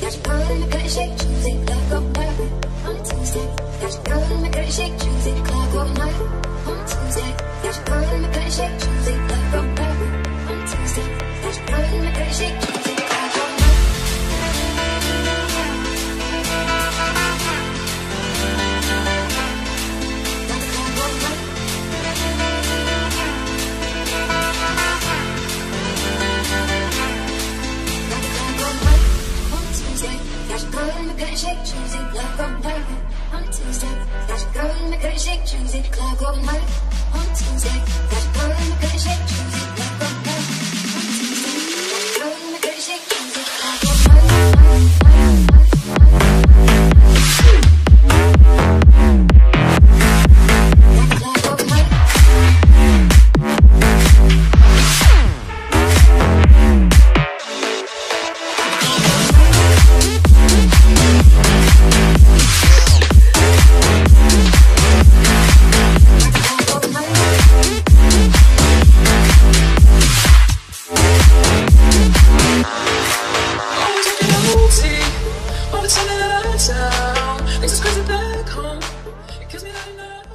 Got your girl in the cut shake, Tuesday, like a pirate. On a Tuesday, got your girl in the cut shake, Tuesday, clock all night. On a Tuesday, got your girl in the cut shake, Tuesday, like a pirate. On a Tuesday, got your girl in the cut shake, Tuesday, clock all night. Shake Tuesday, like a pirate. On Tuesday, got your girl in the cut shake Tuesday, clock all night. On Tuesday, got your girl in the cut shake Tuesday, like a pirate. On Tuesday, got your girl in the cut shake Tuesday, clock all Things is crazy back home. It kills me that enough.